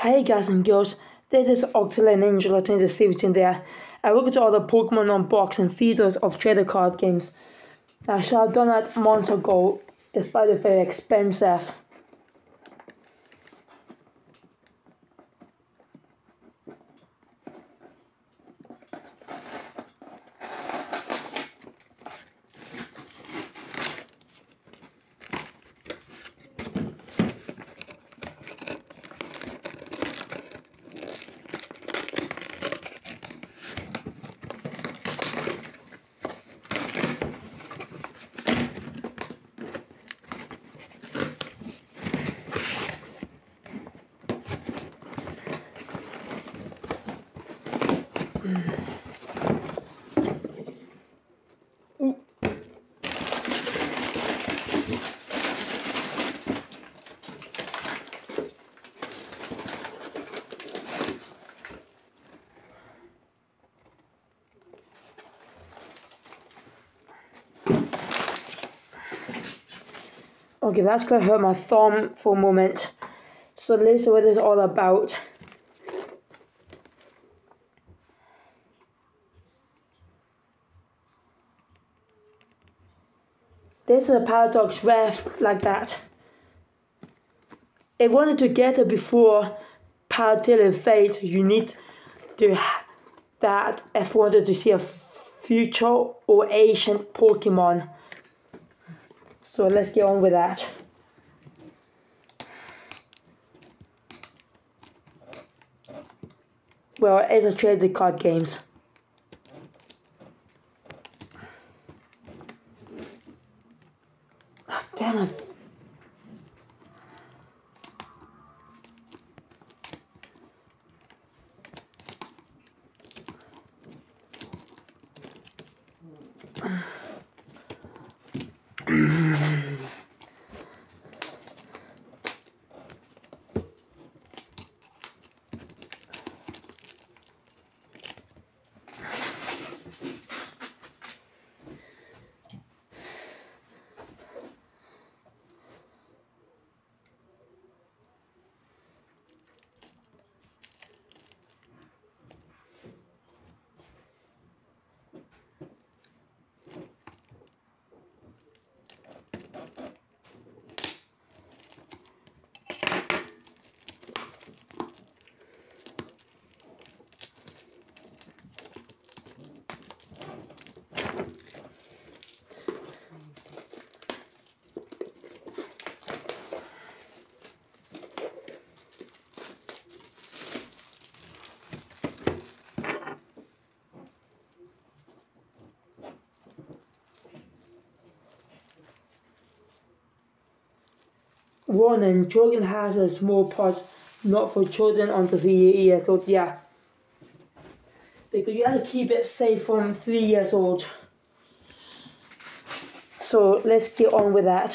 Hey guys and girls, this is Octala and Angela 2017 there. I work with all the Pokemon unboxing features of trader card games. I should have done that months ago, despite it's very expensive. Okay, that's gonna hurt my thumb for a moment. So let's see what this is all about. This is a Paradox Ref like that. If you wanted to get it before Paratil fades, you need to that if you wanted to see a future or ancient Pokemon. So let's get on with that. Well, it's a trading card games. Oh, damn it. Warning, children has a small part not for children under 3 years old, yeah. Because you have to keep it safe from 3 years old. So let's get on with that.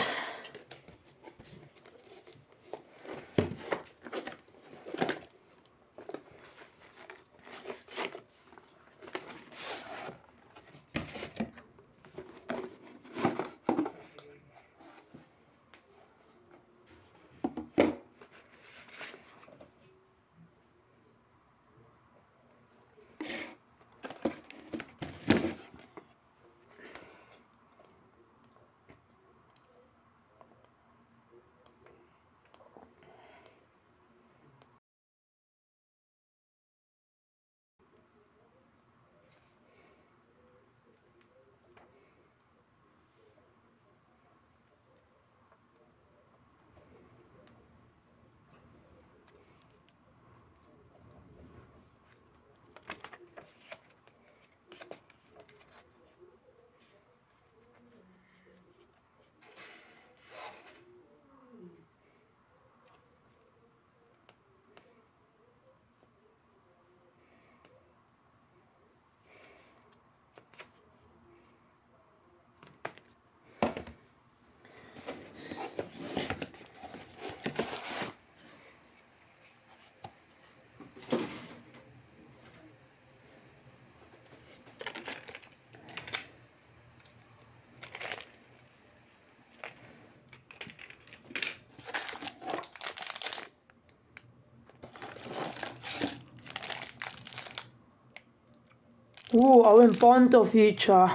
Ooh, I went Bundle Future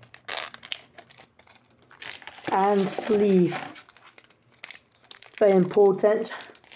and Sleeve. Very important.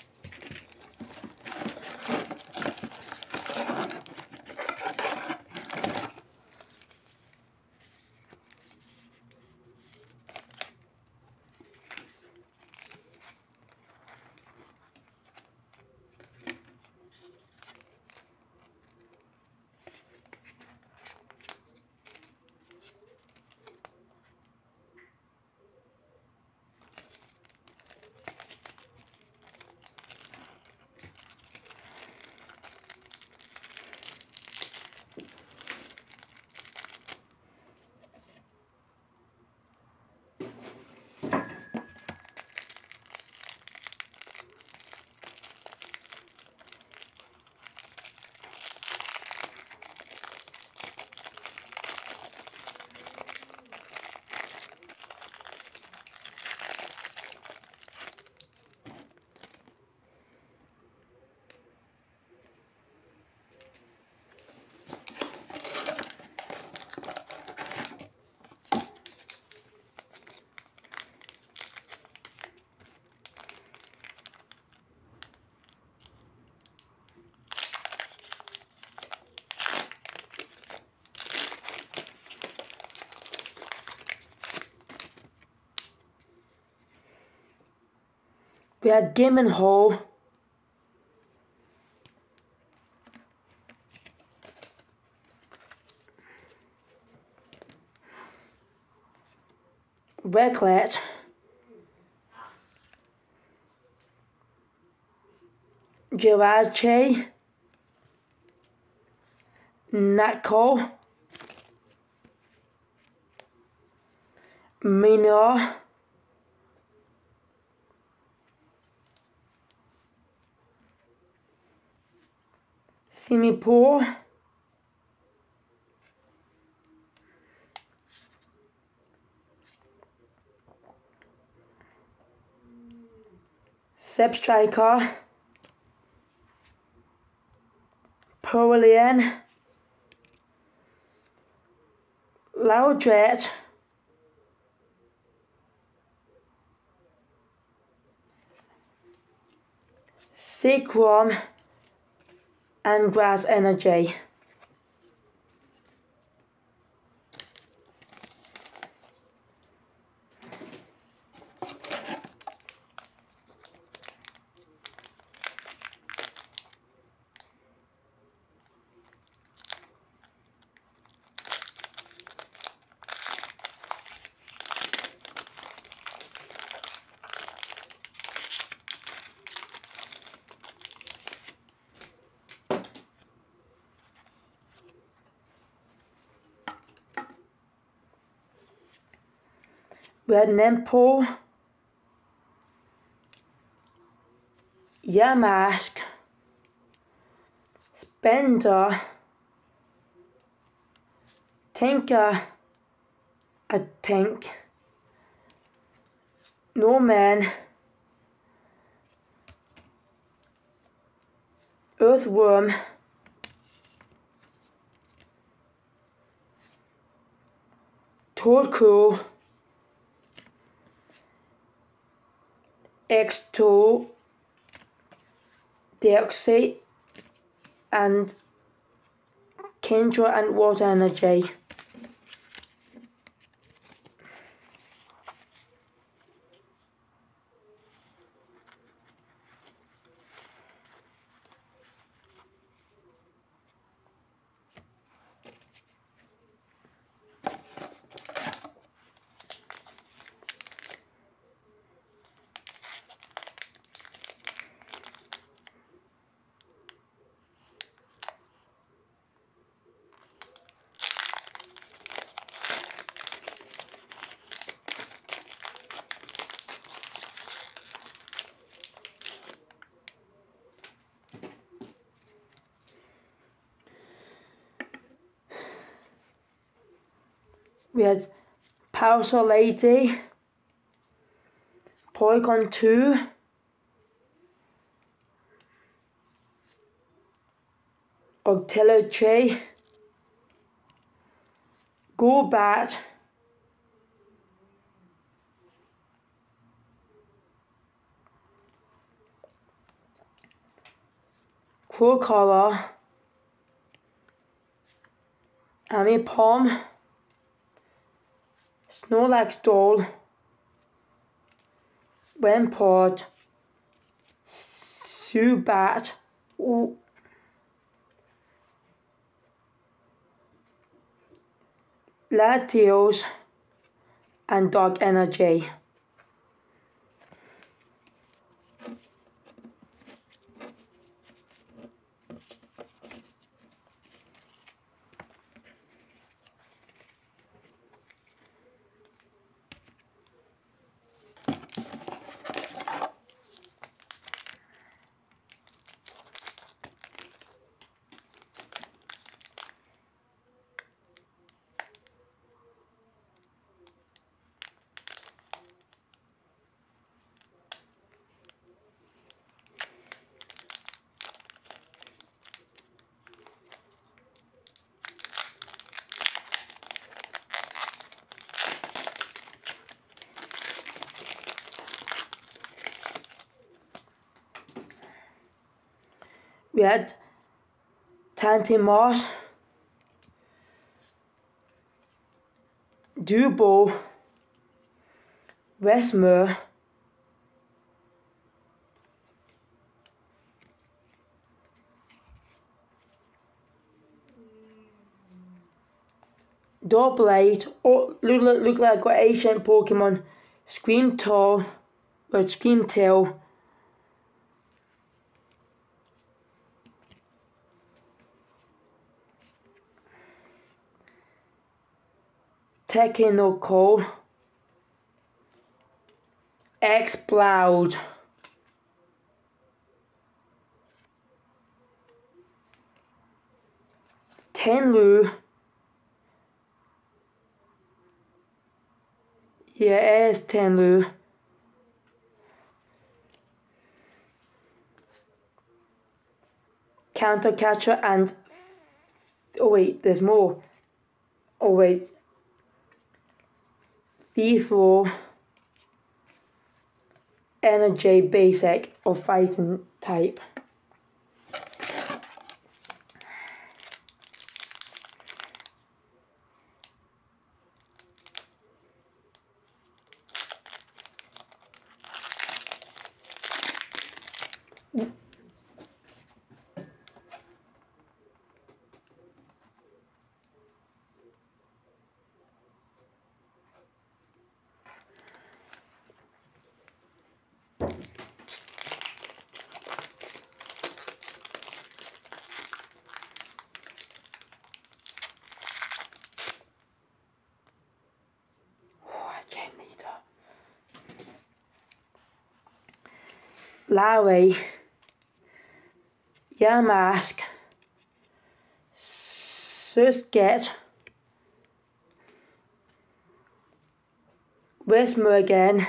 We had Game & Hole, Reglet, Girache, Nako, Minor, Simipour, Seb Striker, Pearlian, Loudred, Seacrom, and Grass Energy. We had Nempo, Yamask, Spender, Tinker, a Tank, Norman, Earthworm, Torkoal, X2, Deoxy, and Kendra and Water Energy. We had Parasol Lady, Porygon 2, Octeloche, Golbat, Crocodile, Amipom, Snorlax Doll, Rampart, Zubat, Latios, and Dark Energy. We had Tantimos, Dubo, Wesmer, Doublade, look like I've got ancient Pokemon, Screamtail, Technical, Exploud, Tenlu, yeah, it is Tenlu, Counter Catcher, and oh wait, there's more. Oh wait, V4, Energy Basic or Fighting type. Larry, Yamask, Susket, Westmer again,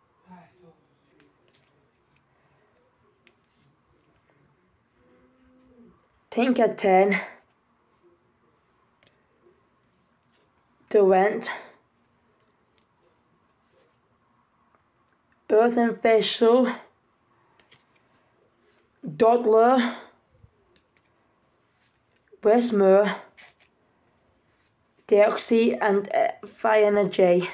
Tinkerton, Durant, Earthen Vessel, Dottler, Westmer, Deoxy, and Fire Energy.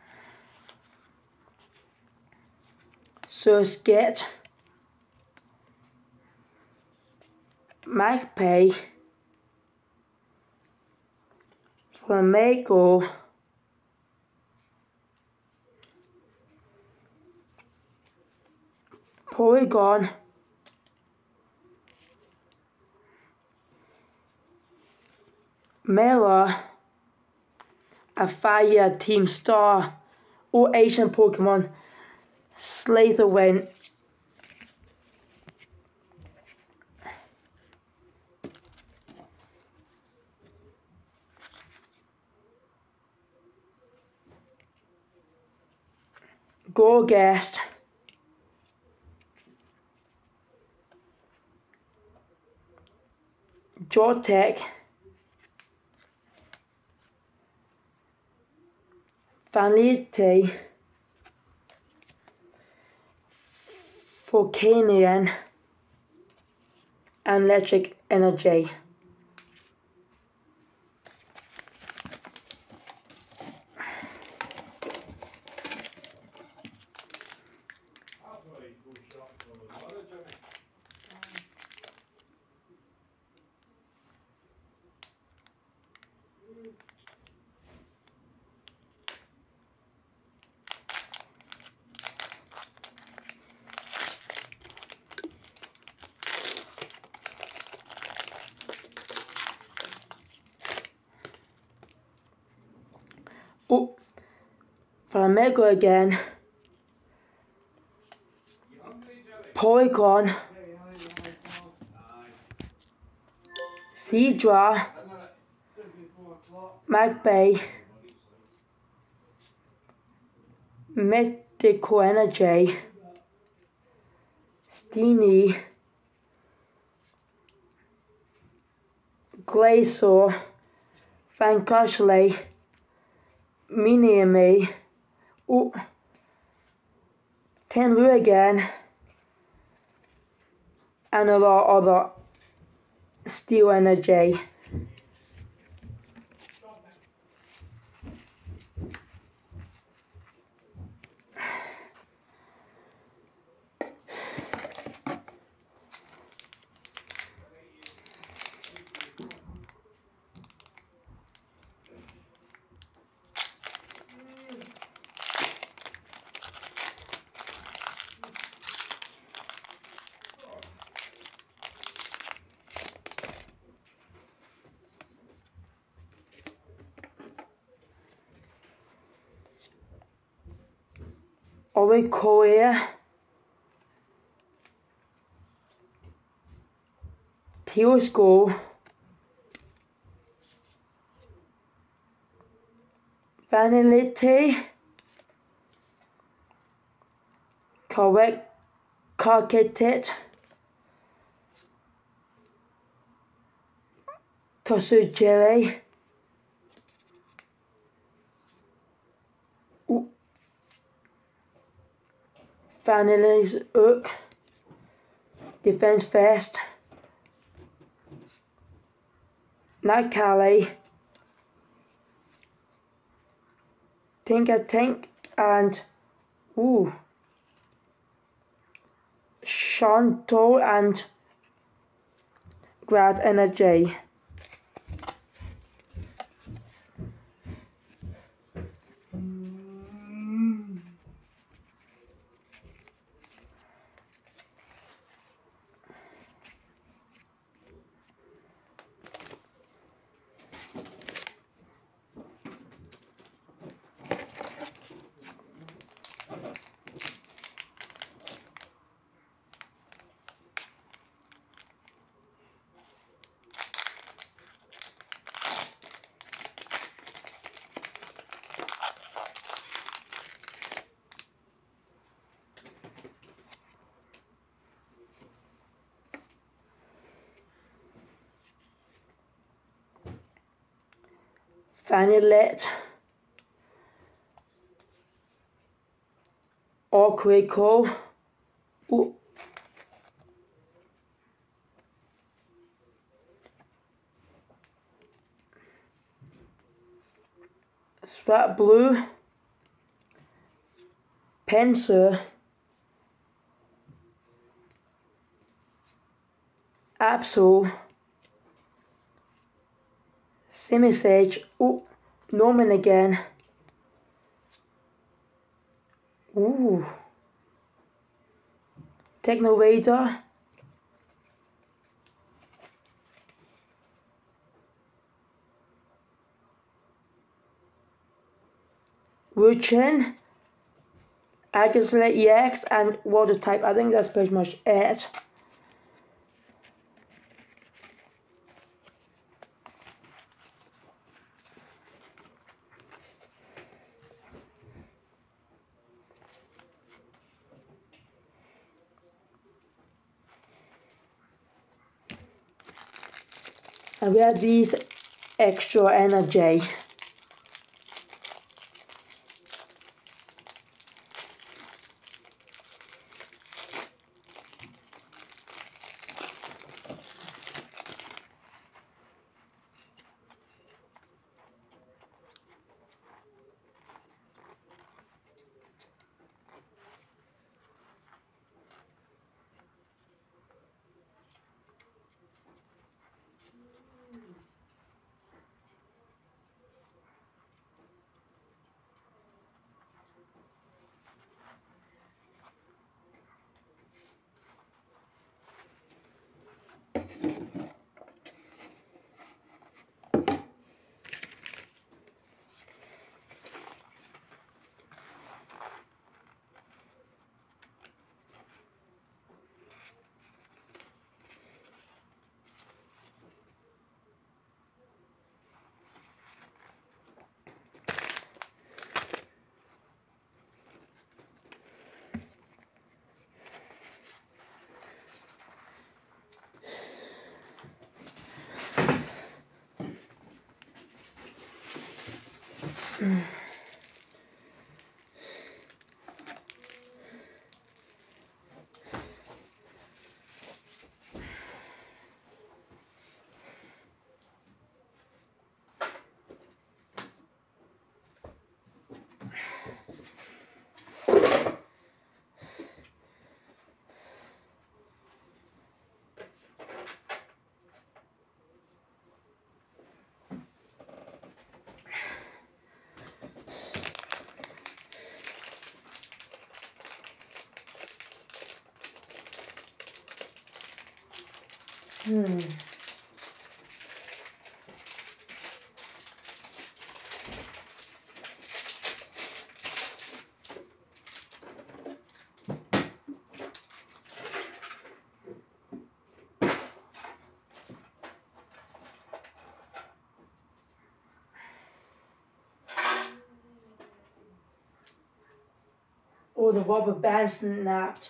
Susket, Magpie, Flamingo, Porygon, Mela, a Fire Team Star, all Asian Pokemon, Slitherwing, Gorgast, Jortek, Vanity, Volcanion, and Electric Energy. Oh, Flamingo again, Porygon, Seadra, Magpie, Medical Energy, Steenie, Glacier, Fancashley, Miniame, oh, Tenlu again, and a lot of other Steel Energy. Oricoria, Teosco, Vanillite, Correct Carcatet, Tossugere, Vanilli's Ook, Defense Fest, Nightcali, Tinker Tank, and Shanto and Grad Energy. Vanillette, Orquico, Sprat Blue, Pinsir, Absol, Simisage. Oh, Norman again. Ooh. Techno Raider. Ruchin. Agasla EX and Water type. I think that's pretty much it. And we have these extra energy. Oh, the rubber band snapped.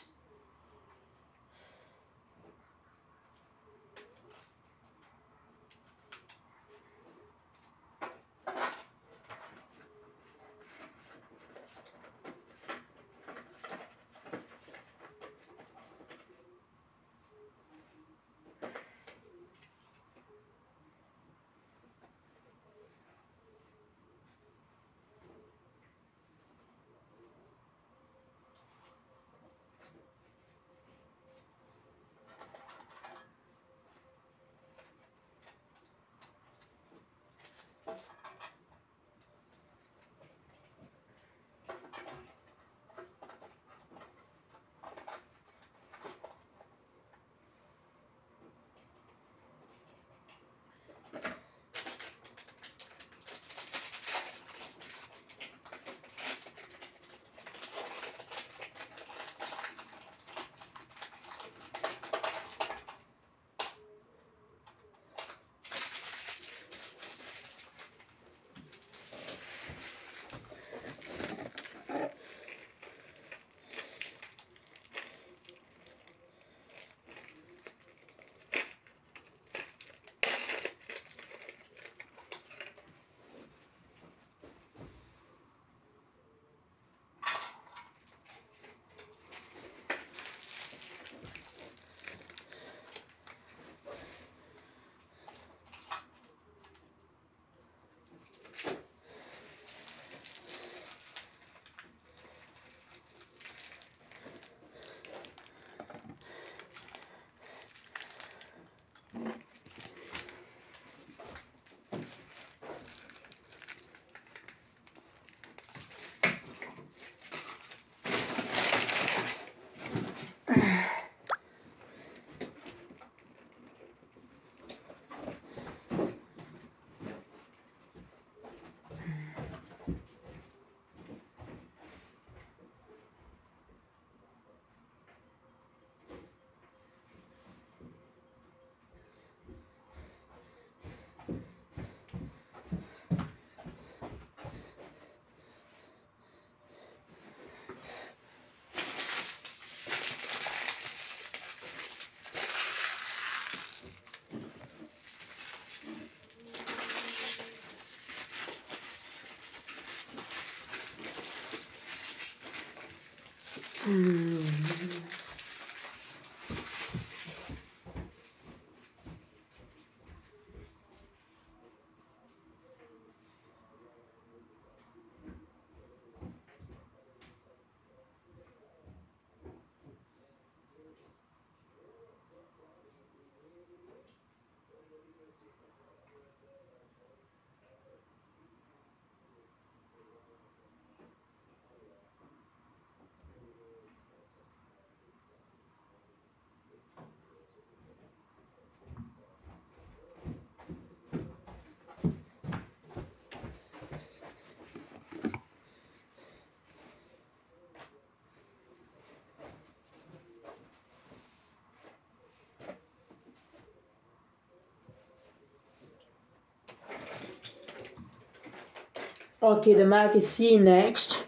Okay, the magazine next.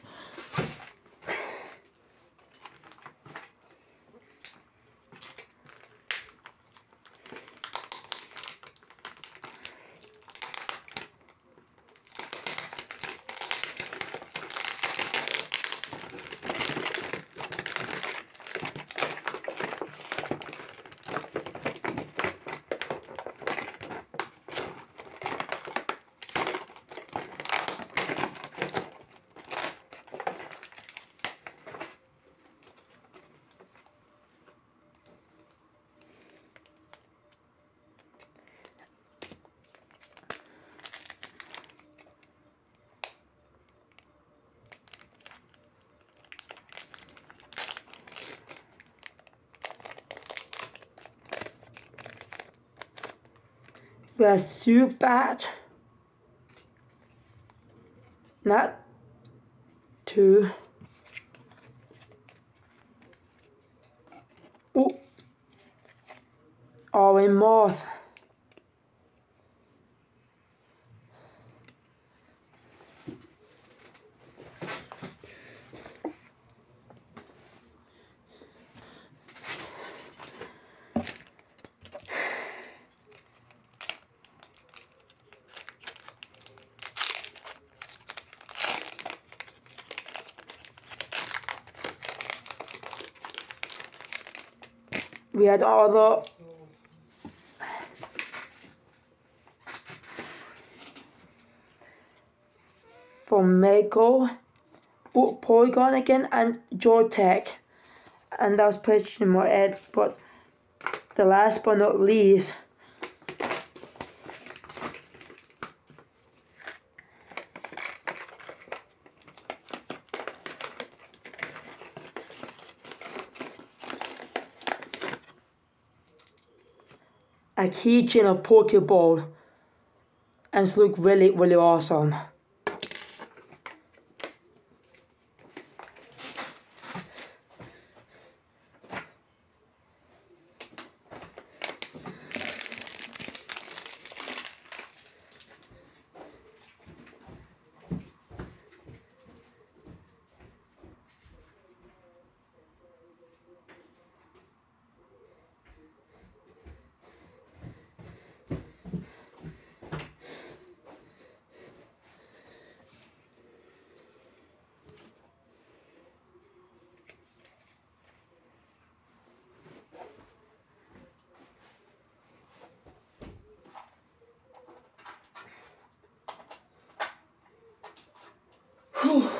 We are Zubat. Not two. Oh, orange moth. We had other from Mako, Porygon again, and Jortech. And that was pretty more Ed, but the last but not least, a keychain of Pokeball, and it's look really, really awesome. Whew.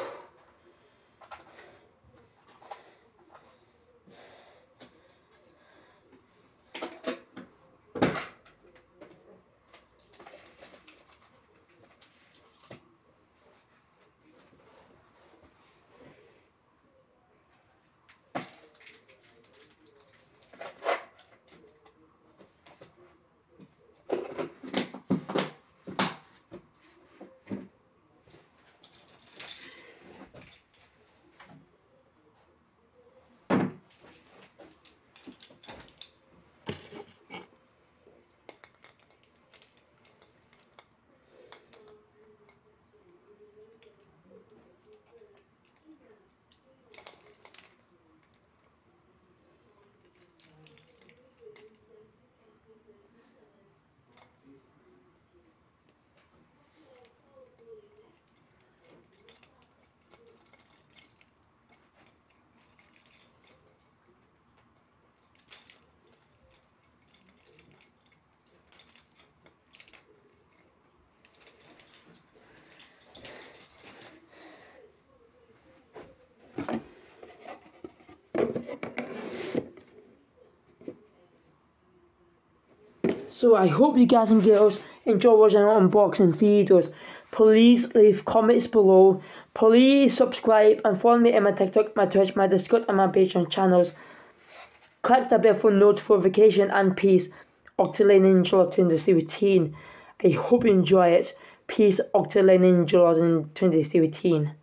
So I hope you guys and girls enjoy watching our unboxing videos. Please leave comments below. Please subscribe and follow me on my TikTok, my Twitch, my Discord and my Patreon channels. Click the bell for notification and peace. Octoline Ninja 2017. I hope you enjoy it. Peace, Octoline Ninja 2017.